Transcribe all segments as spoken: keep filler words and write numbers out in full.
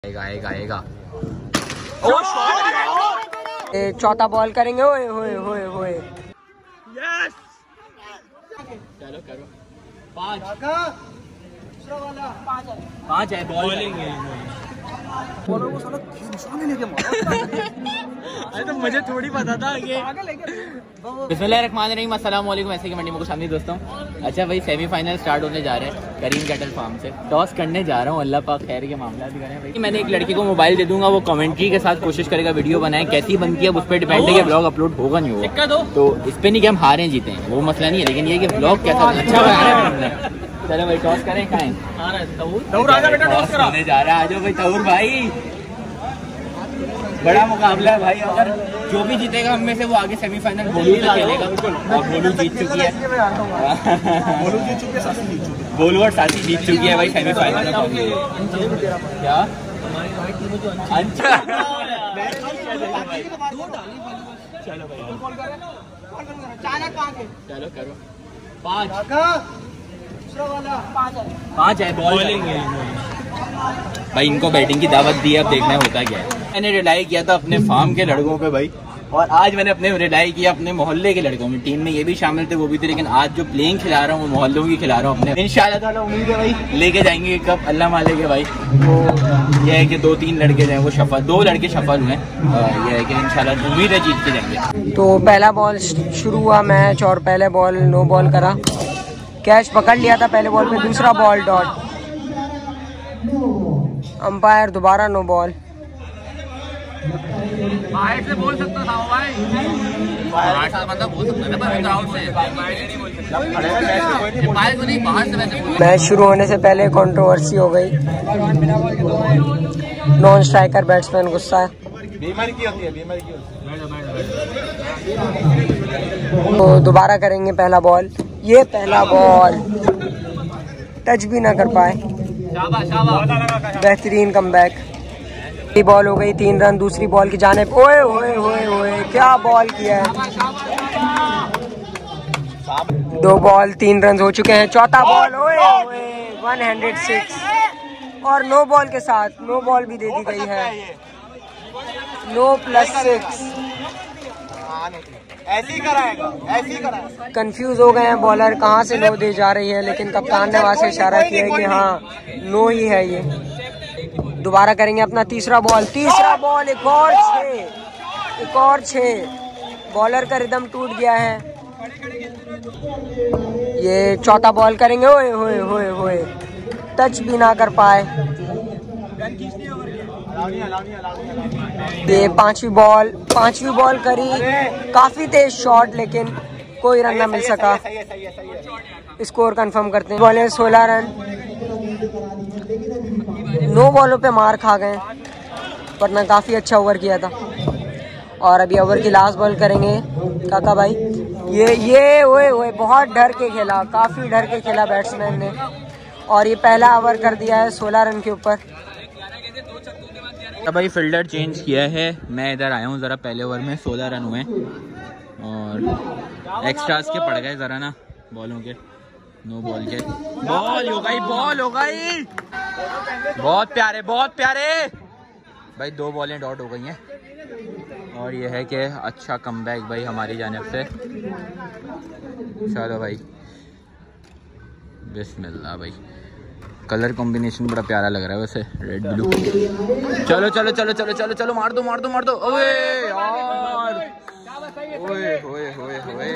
आएगा आएगा आएगा। चौथा बॉल करेंगे। ओए होए होए होए। यस चलो करो। पाँच पाँच है बॉलिंग है। अरे तो मुझे थोड़ी पता था कि बिस्मिल्लाहिर्रहमानिर्रहीम। अस्सलाम वालेकुम। ऐसे की मंडी में कुछ नहीं दोस्तों। अच्छा भाई सेमीफाइनल स्टार्ट होने जा रहे हैं करीम कैटल फार्म से। टॉस करने जा रहा हूँ, अल्लाह पाक खैर के मामला भी करें भाई। मैंने एक लड़की को मोबाइल दे दूंगा, वो कमेंट्री के साथ कोशिश करेगा वीडियो बनाए, कैसी बनती है उस पर डिपेंड है कि ब्लॉग अपलोड होगा नहीं होगा। तो इस पे नहीं कि हम हारे जीते हैं, वो मसला नहीं है, लेकिन ये कि ब्लॉग कैसा अच्छा बना रहे हैं हमने। चलो भाई टॉस करें। कहाँ होने जा रहा है? आ जाओ भाई तौर भाई, बड़ा मुकाबला है भाई। अगर जो भी जीतेगा हम में से वो आगे सेमीफाइनल गोलू से खेलेगा और गोलू जीत चुकी है। गोलू जीत चुकी है, गोलू और साथी जीत चुकी है भाई सेमीफाइनल में। क्या अच्छा चलो भाई चलो करो। पाँच पाँच है बॉलिंग है भाई। इनको बैटिंग की दावत दी है, अब देखना होता क्या है। मैंने रिलाई किया था अपने फार्म के लड़कों पे भाई, और आज मैंने अपने रिलाई किया अपने मोहल्ले के लड़कों में। टीम में ये भी शामिल थे, वो भी थे, लेकिन आज जो प्लेइंग खिला रहा हूँ वो मोहल्लों की खिला रहा हूँ अपने। इंशाल्लाह ताला उम्मीद है भाई लेके जाएंगे कब, अल्लाह मालिक है भाई। वो ये है कि दो तीन लड़के जो है वो शफल, दो लड़के शफल हुए। ये है कि इंशाल्लाह उम्मीद है जीत के जाएंगे। तो पहला बॉल शुरू हुआ मैच और पहले बॉल नो बॉल करा, कैच पकड़ लिया था पहले बॉल पे। दूसरा बॉल डॉट, अंपायर दोबारा नो बॉल। बाहर से बोल सकता था भाई, बाहर से मतलब बोल सकता है ना, पर ग्राउंड से बाहर को नहीं, बाहर से वैसे बोल। मैच शुरू होने से पहले कंट्रोवर्सी हो गई। नॉन स्ट्राइकर बैट्समैन गुस्सा है। बीमारी की होती है, बीमारी की होती है। तो दोबारा करेंगे पहला बॉल। ये पहला बॉल टच भी ना कर पाए। बेहतरीन कमबैक। पहली बॉल हो गई तीन रन, दूसरी बॉल की जानिब। ओए ओए ओए ओए क्या बॉल किया है। दो बॉल तीन रन हो चुके हैं। चौथा बॉल ओए ओए वन हंड्रेड सिक्स और नो बॉल के साथ नो बॉल भी दे दी गई है। No plus six. ऐसे ही कराएगा, ऐसे ही कराएगा। कंफ्यूज हो गए हैं बॉलर कहाँ से नो दे जा रही है, लेकिन कप्तान ने वहां से इशारा किया है कि हाँ नो ही है ये। दोबारा करेंगे अपना तीसरा बॉल। तीसरा बॉल एक और छह, एक और छह। बॉलर का रिदम टूट गया है। ये चौथा बॉल करेंगे। ओए होए होए होए टच भी ना कर पाए। ये पांचवी बॉल, पांचवी बॉल करी, काफी तेज शॉट लेकिन कोई रन ना मिल सका। स्कोर कंफर्म करते हैं। बॉले सोलह रन, नो बॉलों पे मार खा गए, वरना काफी अच्छा ओवर किया था। और अभी ओवर की लास्ट बॉल करेंगे काका भाई। ये ये ओए ओए बहुत डर के खेला, काफी डर के खेला बैट्समैन ने, और ये पहला ओवर कर दिया है सोलह रन के ऊपर। तो भाई फील्डर चेंज किया है, मैं इधर आया हूँ ज़रा। पहले ओवर में सोलह रन हुए और एक्स्ट्रास के पड़ गए ज़रा ना बॉलों के, नो बॉल के। बॉल हो गई, बॉल हो गई। बहुत प्यारे, बहुत प्यारे भाई। दो बॉलें डॉट हो गई हैं और ये है कि अच्छा कमबैक भाई हमारी जानिब से। चलो भाई बिस्मिल्लाह भाई। कलर कॉम्बिनेशन बड़ा प्यारा लग रहा है वैसे, रेड ब्लू। चलो चलो चलो चलो चलो चलो मार दो मार दो मार दो। ओए यार, ओए होए होए होए।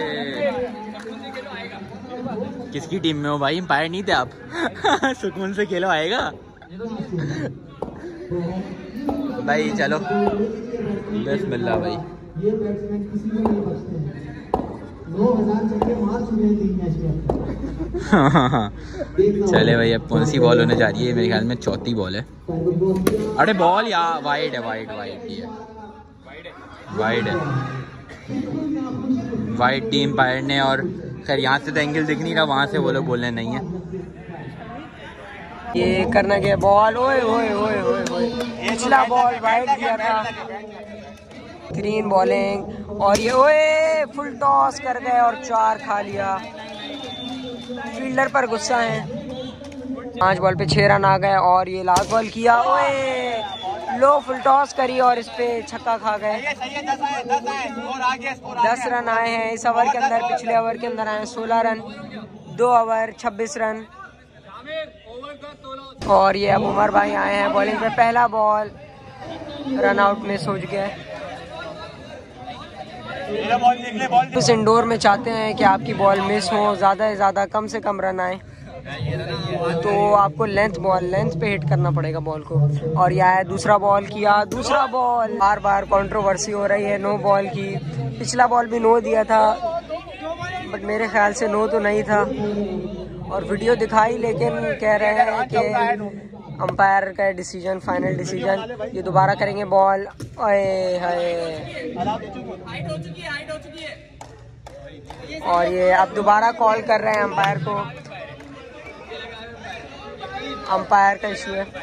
किसकी टीम में हो भाई? एम्पायर नहीं थे आप? सुकून से खेलो, आएगा भाई। चलो बिस्मिल्लाह भाई। चले भाई, अब कौन सी बॉल होने जा रही है? मेरे ख्याल में चौथी बॉल है। अरे बॉल यार वाइड है, वाइड वाइड ही है, वाइड है, वाइड टीम पायर ने। और खैर यहाँ से तो एंगल दिख नहीं रहा, वहाँ से वो लोग बोलने नहीं है। ये करना क्या बॉल। ओए ओए ओए ओए ओए पिछला बॉल वाइड किया था। ग्रीन बॉलिंग और ये ओए फुल टॉस कर गए और चार खा लिया। फील्डर पर गुस्सा है। पांच बॉल पे छह रन आ गए और ये लास्ट बॉल किया, ओए लो फुल टॉस करी और इस पे छक्का खा गए। दस रन आए हैं इस ओवर के अंदर, पिछले ओवर के अंदर आए सोलह रन, दो ओवर छब्बीस रन। और ये अब उमर भाई आए हैं बॉलिंग पे, पहला बॉल रन आउट में सोच गए। उस इंडोर में चाहते हैं कि आपकी बॉल मिस हो, ज़्यादा से ज़्यादा कम से कम रन आए, तो आपको लेंथ बॉल लेंथ पे हिट करना पड़ेगा बॉल को। और यह है दूसरा बॉल किया, दूसरा बॉल, बार बार कंट्रोवर्सी हो रही है नो बॉल की। पिछला बॉल भी नो दिया था बट मेरे ख्याल से नो तो नहीं था, और वीडियो दिखाई लेकिन कह रहे हैं कि अंपायर का डिसीजन फाइनल डिसीजन। ये दोबारा करेंगे बॉल, ओए हाय, और ये अब दोबारा कॉल कर रहे हैं अंपायर को, अंपायर का इशू है,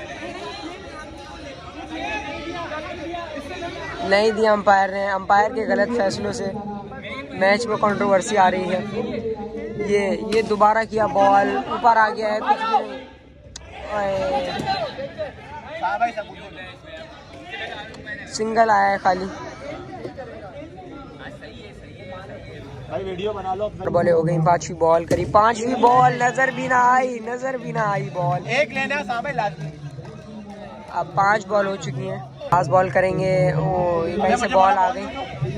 नहीं दिया अंपायर ने। अंपायर के गलत फैसलों से मैच में कंट्रोवर्सी आ रही है। ये ये दोबारा किया, बॉल ऊपर आ गया है, कुछ भी सिंगल आया है खाली। भाई वीडियो बना लो। बॉले हो गई, पांचवी बॉल करी, पांचवी बॉल नजर भी ना आई, नजर भी ना आई बॉल। एक लेना लास्ट। अब पांच बॉल हो चुकी हैं, लास्ट बॉल करेंगे। ओ कहीं से बॉल आ गई,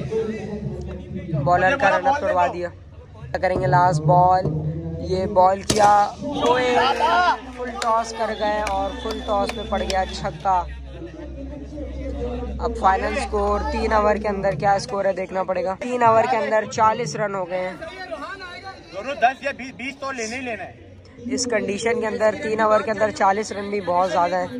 बॉलर का रन तोड़वा दिया। करेंगे लास्ट बॉल, ये बॉल किया, फुल टॉस कर गए और फुल टॉस में पड़ गया छक्का। अब फाइनल स्कोर तीन ओवर के अंदर क्या स्कोर है देखना पड़ेगा। तीन ओवर के अंदर चालीस रन हो गए हैं, दोनों दस या बीस बीस तो लेने ही लेना है। इस कंडीशन के अंदर तीन ओवर के अंदर चालीस रन भी बहुत ज्यादा है।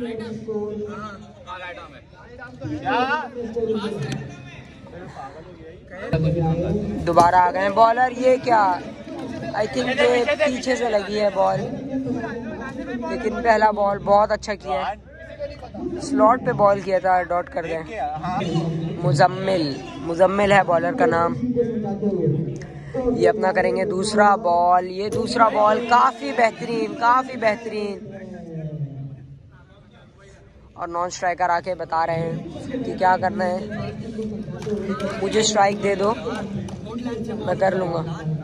दोबारा आ गए बॉलर, ये क्या, आई थिंक ये पीछे से लगी है बॉल, लेकिन पहला बॉल बहुत अच्छा किया है, स्लॉट पे बॉल किया था, डॉट कर गए। मुजम्मिल, मुजम्मिल है बॉलर का नाम। ये अपना करेंगे दूसरा बॉल, ये दूसरा बॉल काफी बेहतरीन, काफी बेहतरीन। और नॉन स्ट्राइकर आके बता रहे हैं कि क्या करना है, मुझे स्ट्राइक दे दो मैं कर लूंगा।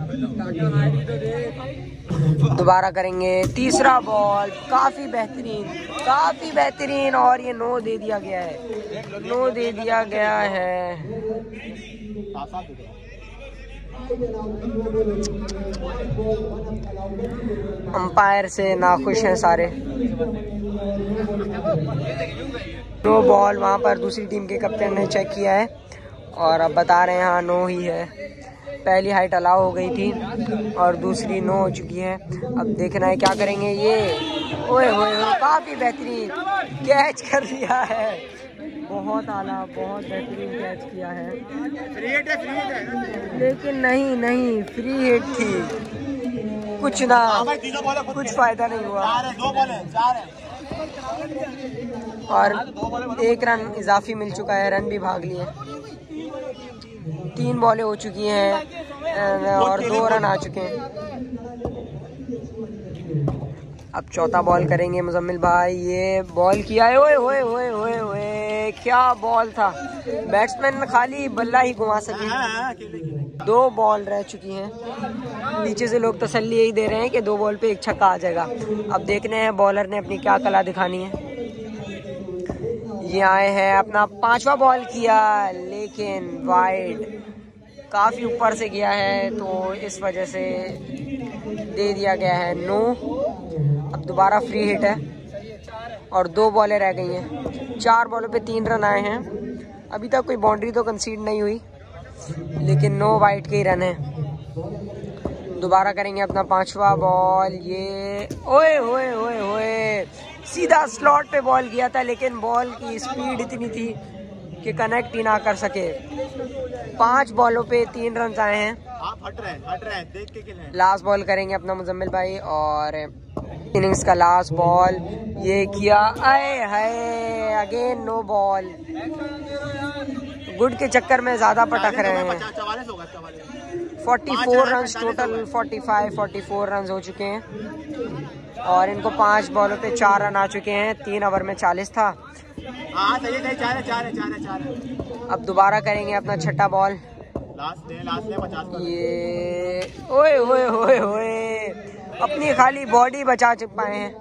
दोबारा करेंगे तीसरा बॉल, काफी बेहतरीन, काफी बेहतरीन, और ये नो दे दिया गया है, नो दे दिया गया है। अंपायर से नाखुश हैं सारे। नो बॉल वहाँ पर दूसरी टीम के कैप्टन ने चेक किया है और अब बता रहे हैं हाँ नो ही है। पहली हाइट अलाउ हो गई थी और दूसरी नो हो चुकी है। अब देखना है क्या करेंगे। ये ओए होए होए काफी बेहतरीन कैच कर लिया है, बहुत आला, बहुत बेहतरीन कैच किया है। फ्री हिट है, फ्री हिट है। लेकिन नहीं नहीं फ्री हिट थी, कुछ ना कुछ फायदा नहीं हुआ। दो बॉल है, चार है। और एक रन इजाफी मिल चुका है, रन भी भाग लिए। तीन बॉलें हो चुकी हैं और दो रन आ चुके हैं। अब चौथा बॉल करेंगे मुजम्मिल भाई। ये बॉल किया है, ओए ओए ओए ओए ओए क्या बॉल था, बैट्समैन खाली बल्ला ही घुमा सके। दो बॉल रह चुकी हैं, नीचे से लोग तसल्ली यही दे रहे हैं कि दो बॉल पे एक छक्का आ जाएगा। अब देखने हैं बॉलर ने अपनी क्या कला दिखानी है। ये आए हैं, अपना पांचवा बॉल किया लेकिन वाइड, काफी ऊपर से गया है तो इस वजह से दे दिया गया है नो। अब दोबारा फ्री हिट है और दो बॉलें रह गई हैं। चार बॉलों पे तीन रन आए हैं। अभी तक कोई बाउंड्री तो कंसीड नहीं हुई, लेकिन नो वाइड के ही रन है। दोबारा करेंगे अपना पांचवा बॉल। ये ओए ओए ओए ओए सीधा स्लॉट पे बॉल गया था, लेकिन बॉल की स्पीड इतनी थी कि कनेक्ट ही ना कर सके। पांच बॉलों पे तीन रन आए हैं। आप हट रहे हैं, हट रहे हैं, देख के खेलें। लास्ट बॉल करेंगे अपना मुजम्मिल भाई और इनिंग्स का लास्ट बॉल। ये किया, आए hi again no ball. Good के चक्कर में ज्यादा पटक रहे हैं। चौवालीस रन टोटल, पैंतालीस चौवालीस रन हो चुके हैं और इनको पांच बॉलों पे चार रन आ चुके हैं। तीन ओवर में चालीस था। हाँ सही है, चार है, चार है, चार है, चार है। अब दोबारा करेंगे अपना छठा बॉल। लास्ट है, लास्ट है, पचास। ये ओए ओए ओए ओए अपनी खाली बॉडी बचा चुक पाए हैं,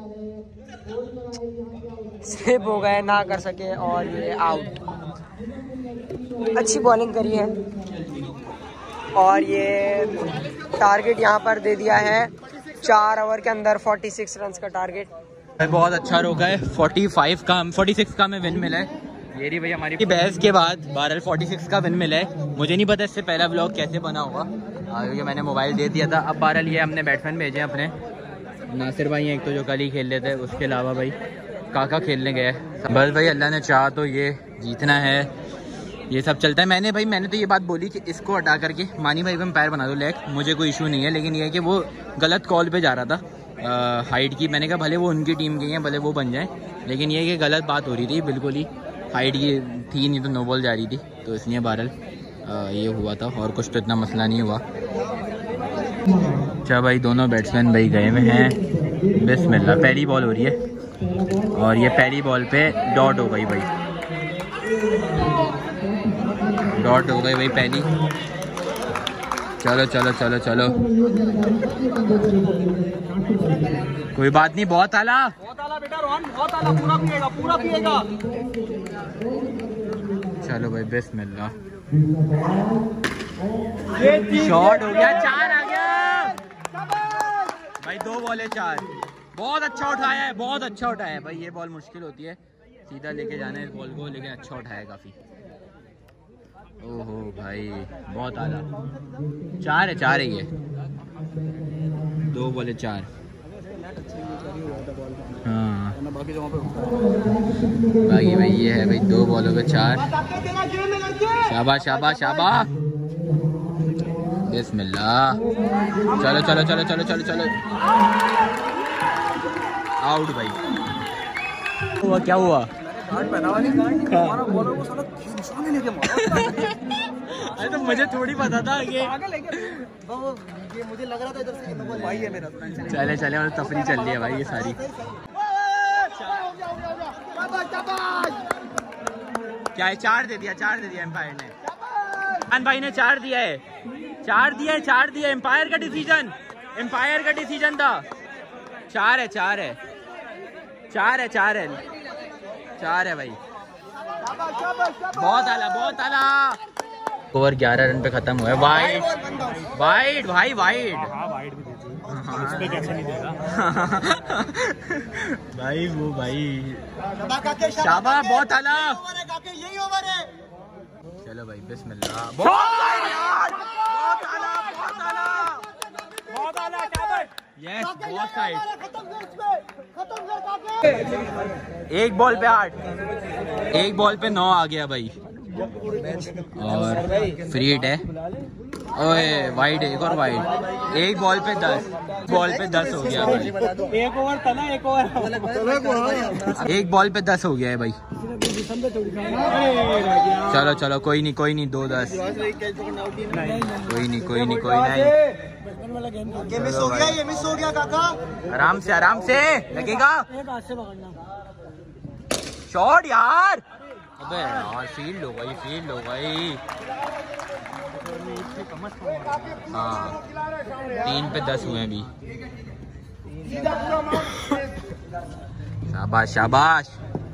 स्लिप हो गए, ना कर सके और ये आउट। अच्छी बॉलिंग करी है और ये टारगेट यहाँ पर दे दिया है चार ओवर के अंदर छियालीस रन का टारगेट। बहुत अच्छा रोका है। पैंतालीस का छियालीस का में विन मिला है। ये रही भाई हमारी बहस के बाद बहरहाल छियालीस का विन मिला है। मुझे नहीं पता इससे पहला व्लॉग कैसे बना होगा क्योंकि मैंने मोबाइल दे दिया था। अब बहरहाल ये हमने बैट्समैन भेजे अपने नासिर भाई हैं एक तो जो कल ही खेल लेते हैं, उसके अलावा भाई काका खेलने गए। बस भाई अल्लाह ने चाहा तो ये जीतना है, ये सब चलता है। मैंने भाई मैंने तो ये बात बोली कि इसको हटा करके मानी भाई को एम्पायर बना दो लेग, मुझे कोई इशू नहीं है। लेकिन ये है कि वो गलत कॉल पे जा रहा था आ, हाइट की। मैंने कहा भले वो उनकी टीम की हैं, भले वो बन जाएं, लेकिन ये कि गलत बात हो रही थी बिल्कुल ही। हाइट की थी नहीं तो नो बॉल जा रही थी, तो इसलिए बहरहाल ये हुआ था और कुछ तो इतना मसला नहीं हुआ। अच्छा भाई दोनों बैट्समैन भाई गए हुए हैं। बिस्मिल्लाह, पहली बॉल हो रही है और ये पहली बॉल पे डॉट हो गई भाई, डॉट हो गई भाई पहली। चलो चलो चलो चलो, कोई बात नहीं, बहुत आला बहुत आला बेटा रोहन, बहुत आला, पूरा पिएगा, पूरा पिएगा। चलो भाई बिस्मिल्लाह, शॉट हो गया, चार आ गया भाई, दो बॉले चार। बहुत अच्छा उठाया है, बहुत अच्छा उठाया है भाई। ये बॉल मुश्किल होती है, सीधा लेके जाना है इस बॉल को, लेकिन अच्छा उठाया है काफी। ओहो भाई बहुत आला, चार है, चार है ये, दो बॉले चार। हाँ बाकी भाई ये है भाई दो बॉलों पे चार। शाबाश शाबाश शाबाश, बिस्मिल्लाह। चलो चलो चलो चलो चलो चलो, आउट भाई। हुआ क्या हुआ? अरे तो मुझे थोड़ी पता था ये, ये मुझे लग रहा था इधर से भाई है मेरा। चले चले और तफरी चल रही है भाई ये सारी। क्या है, चार दे दिया, चार दे दिया एम्पायर ने, खान भाई ने चार दिया है, चार दिया है, चार दिया। एम्पायर का डिसीजन, एम्पायर का डिसीजन था। चार है, चार है, चार है, चार है, चार है भाई। बहुत आला, बहुत आला। ओवर ग्यारह रन पे खत्म हुआ है। वाइड वाइड भाई, वाइड भाई वो भाई शाबाश, बहुत आला। यही ओवर है। चलो भाई बिस्मिल्लाह, बहुत आला, बहुत आला, बहुत आला, शाबाश। यस, बहुत साइड। एक बॉल पे आठ, एक बॉल पे नौ आ गया भाई। और फ्री हिट है, ओए वाइड है, एक और वाइड। एक बॉल पे दस, बॉल पे दस हो गया भाई। एक ओवर था ना, एक ओवर, एक बॉल पे दस हो गया है भाई। चलो चलो, कोई नहीं कोई नहीं, दो दस, कोई नहीं कोई नहीं कोई नहीं। ये मिस हो गया, ये मिस हो गया काका। आराम से आराम से लगेगा। शॉट यार, अबे यार फील्ड हो गई, फील्ड हो गई। हाँ तीन पे दस हुए अभी। शाबाश शाबाश,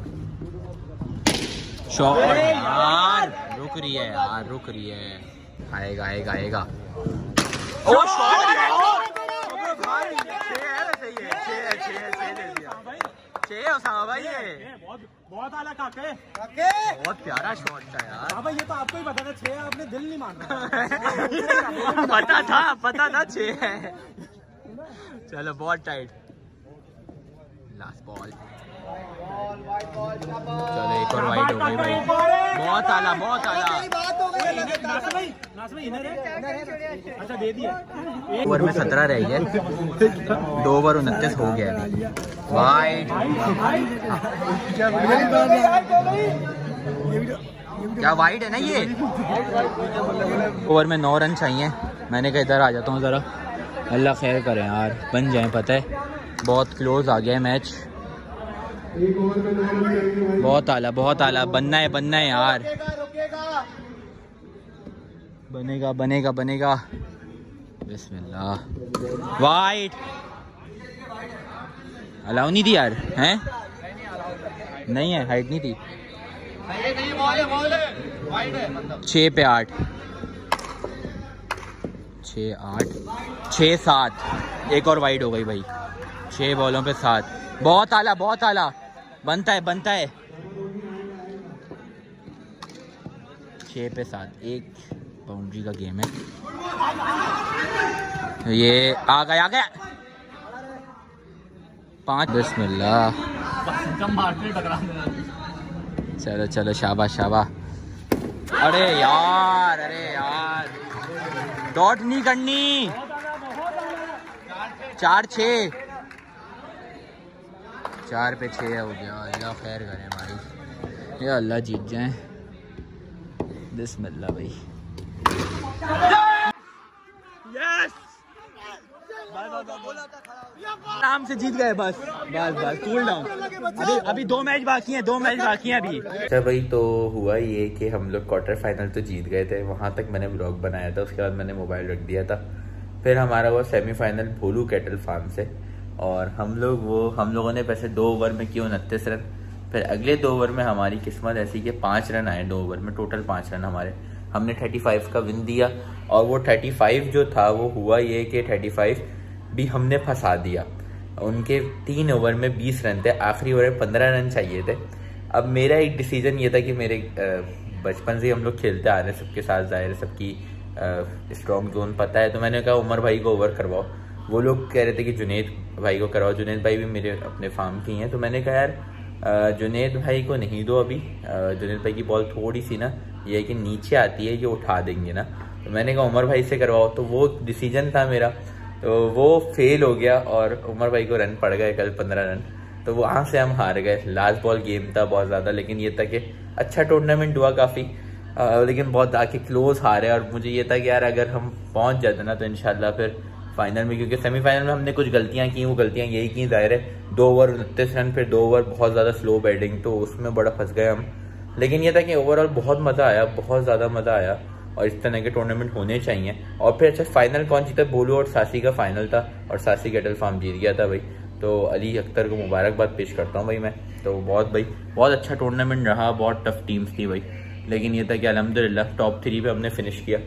शॉट यार, रुक रही है यार, रुक रही है, आएगा आएगा आएगा। ओ शॉट भाई, छह है वैसे, ये छह है, छह है, छह ले लिया, छह है उसामा भाई। ये बहुत बहुत आला काके, बहुत प्यारा शॉट था यार। हाँ भाई ये तो आपको ही पता था छह, आपने दिल नहीं माना। पता था, पता था छह है। चलो बहुत टाइट, लास्ट बॉल। चलो एक और वाइड हो गई भाई, बहुत आला, बहुत आला। अच्छा दे दिया। ओवर में सत्रह रह गए, दो ओवर उनतीस हो गया अभी। वाइड, क्या वाइड है ना ये। ओवर में नौ रन चाहिए, मैंने कहा इधर आ जाता हूँ ज़रा, अल्लाह खैर करें यार, बन जाए। पता है बहुत क्लोज आ गया है मैच, बहुत आला बहुत आला, बनना है बनना है यार, बनेगा बनेगा बनेगा। बिस्मिल्लाह। वाइट अलाउ नहीं थी यार, हैं नहीं है, हाइट नहीं थी। छः पे आठ, छः आठ छः सात, एक और वाइड हो गई भाई। छः बॉलों पे सात, बहुत आला बहुत आला, बनता है बनता है। छः पे सात, एक बाउंड्री का गेम है ये। आ गया आ गया पाँच। बिस्मिल्लाह। चलो चलो शाबाश शाबाश। अरे यार अरे यार डॉट नहीं करनी। चार छः, चार पे छः हो गया। अल्लाह खैर करें भाई, ये अल्लाह जीत जाए। बिस्मिल्लाह भाई। यस आराम से जीत गए, बस बस बस कूल डाउन। अभी अभी दो मैच बाकी हैं, दो मैच बाकी हैं अभी। अच्छा भाई, तो हुआ ये कि हम लोग क्वार्टर फाइनल तो जीत गए थे, वहाँ तक मैंने व्लॉग बनाया था, उसके बाद मैंने मोबाइल रख दिया था। फिर हमारा हुआ सेमीफाइनल भोलू कैटल फार्म से, और हम लोग वो हम लोगों ने वैसे दो ओवर में किए उनतीस रन। फिर अगले दो ओवर में हमारी किस्मत ऐसी कि पाँच रन आए दो ओवर में, टोटल पाँच रन हमारे। हमने पैंतीस का विन दिया, और वो पैंतीस जो था वो हुआ ये कि पैंतीस भी हमने फंसा दिया। उनके तीन ओवर में बीस रन थे, आखिरी ओवर में पंद्रह रन चाहिए थे। अब मेरा एक डिसीजन ये था कि मेरे बचपन से हम लोग खेलते आ रहे हैं सबके साथ, जाहिर है सबकी स्ट्रॉन्ग जोन पता है, तो मैंने कहा उमर भाई को ओवर करवाओ। वो लोग कह रहे थे कि जुनेद भाई को करवाओ, जुनेद भाई भी मेरे अपने फार्म की हैं। तो मैंने कहा यार जुनेद भाई को नहीं दो अभी, जुनेद भाई की बॉल थोड़ी सी ना ये है कि नीचे आती है, ये उठा देंगे ना। तो मैंने कहा उमर भाई से करवाओ, तो वो डिसीजन था मेरा, तो वो फेल हो गया और उमर भाई को रन पड़ गए कल पंद्रह रन। तो वहाँ से हम हार गए। लास्ट बॉल गेम था बहुत ज़्यादा, लेकिन ये था कि अच्छा टूर्नामेंट हुआ काफ़ी, लेकिन बहुत आके क्लोज हारे। और मुझे ये था कि यार अगर हम पहुँच जाते ना तो इंशाल्लाह फिर फाइनल में, क्योंकि सेमीफाइनल में हमने कुछ गलतियां की, वो गलतियां यही की, जाहिर है दो ओवर उनतीस रन, फिर दो ओवर बहुत ज़्यादा स्लो बैटिंग, तो उसमें बड़ा फंस गए हम। लेकिन ये था कि ओवरऑल बहुत मज़ा आया, बहुत ज़्यादा मज़ा आया, और इस तरह के टूर्नामेंट होने चाहिए। और फिर अच्छा फाइनल कौन जीता? बोलू और सासी का फाइनल था, और सासी कैटल फार्म जीत गया था भाई। तो अली अख्तर को मुबारकबाद पेश करता हूँ भाई मैं। तो बहुत भाई बहुत अच्छा टूर्नामेंट रहा, बहुत टफ टीम्स थी भाई, लेकिन ये था कि अल्हम्दुलिल्लाह टॉप थ्री पे हमने फिनिश किया,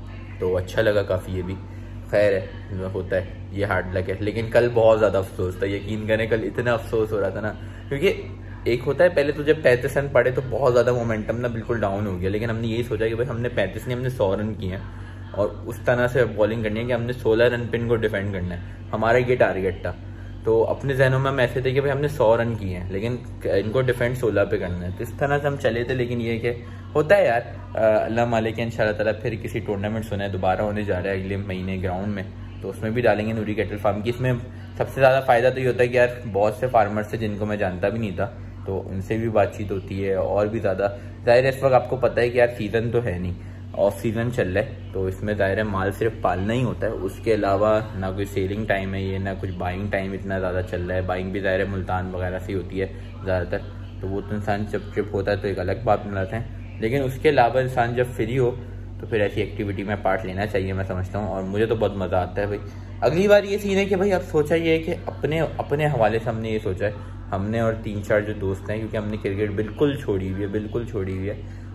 तो अच्छा लगा काफ़ी। ये भी खैर है, होता है, ये हार्ड लक है। लेकिन कल बहुत ज़्यादा अफसोस था, यकीन करें कल इतना अफसोस हो रहा था ना, क्योंकि एक होता है पहले तो जब पैंतीस रन पड़े तो बहुत ज़्यादा मोमेंटम ना बिल्कुल डाउन हो गया, लेकिन हमने यही सोचा कि भाई हमने पैंतीस नहीं हमने सौ रन किए हैं, और उस तरह से बॉलिंग करनी है कि हमने सोलह रन पे इनको डिफेंड करना है, हमारा ये टारगेट था। तो अपने जहनों में हम ऐसे थे कि भाई हमने सौ रन किए हैं, लेकिन इनको डिफेंड सोलह पे करना है, तो इस तरह से हम चले थे। लेकिन ये कि होता है यार, अल्लाह मालिक इंशाल्लाह ताला फिर किसी टूर्नामेंट सुना है दोबारा होने जा रहा है अगले महीने ग्राउंड में, तो उसमें भी डालेंगे नूरी कैटल फार्म की। इसमें सबसे ज़्यादा फ़ायदा तो ये होता है कि यार बहुत से फार्मर्स से जिनको मैं जानता भी नहीं था, तो उनसे भी बातचीत होती है, और भी ज़्यादा ज़ाहिर है इस वक्त आपको पता है कि यार सीज़न तो है नहीं, ऑफ सीज़न चल रहा है, तो इसमें ज़ाहिर है माल सिर्फ पालना ही होता है, उसके अलावा ना कोई सेलिंग टाइम है ये, ना कुछ बाइंग टाइम इतना ज़्यादा चल रहा है। बाइंग भी ज़ाहिर है मुल्तान वगैरह से होती है ज़्यादातर, तो वो तो इंसान जब ट्रिप होता है तो एक अलग बात मिलाते हैं, लेकिन उसके अलावा इंसान जब फ्री हो तो फिर ऐसी एक्टिविटी में पार्ट लेना चाहिए, मैं समझता हूँ, और मुझे तो बहुत मज़ा आता है भाई। अगली बार ये सीन है कि भाई अब सोचा ये है कि अपने अपने हवाले से हमने ये सोचा है, हमने और तीन चार जो दोस्त हैं, क्योंकि हमने क्रिकेट बिल्कुल छोड़ी हुई है, बिल्कुल छोड़ी हुई है,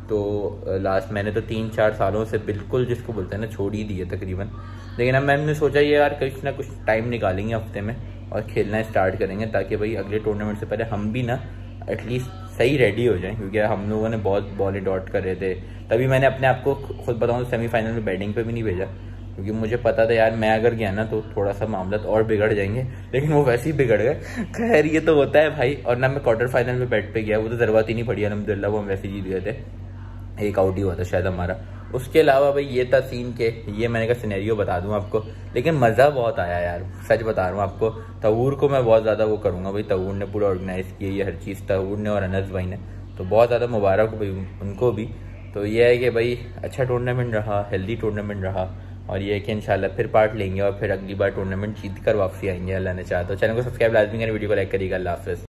तो लास्ट मैंने तो तीन चार सालों से बिल्कुल जिसको बोलते हैं ना छोड़ ही दी है तकरीबन। लेकिन अब मैंने सोचा ये यार कुछ ना कुछ टाइम निकालेंगे हफ्ते में और खेलना स्टार्ट करेंगे, ताकि भाई अगले टूर्नामेंट से पहले हम भी ना एटलीस्ट सही रेडी हो जाएं, क्योंकि हम लोगों ने बहुत बॉलें डॉट कर रहे थे। तभी मैंने अपने आप को खुद बताऊँ तो सेमीफाइनल में बैटिंग पे भी नहीं भेजा, क्योंकि मुझे पता था यार मैं अगर गया ना तो थोड़ा सा मामला और बिगड़ जाएंगे, लेकिन वो वैसे ही बिगड़ गए। खैर ये तो होता है भाई। और ना मैं क्वार्टर फाइनल में बैट पे गया, वो तो ज़रूरत ही नहीं पड़ी अल्हम्दुलिल्लाह, वो हम वैसे जीत गए थे, एक आउट ही हुआ था शायद हमारा। उसके अलावा भाई ये था सीन के, ये मैंने कहा सिनेरियो बता दूं आपको, लेकिन मज़ा बहुत आया यार, सच बता रहा हूँ आपको। तहूर को मैं बहुत ज़्यादा वो करूँगा भाई, तहूर ने पूरा ऑर्गेनाइज़ किया ये हर चीज़, तहूर ने और अनस भाई ने, तो बहुत ज़्यादा मुबारक हो भाई उनको भी। तो ये है कि भाई अच्छा टूर्नामेंट रहा, हेल्दी टूर्नामेंट रहा, और ये कि इंशाल्लाह फिर पार्ट लेंगे और फिर अगली बार टूर्नामेंट जीत कर वापसी आएंगे, अल्लाह ने चाहा तो। चैनल को सब्सक्राइब लाजमी करें, वीडियो को लाइक करिएगा। अल्लाह हाफ़िज़।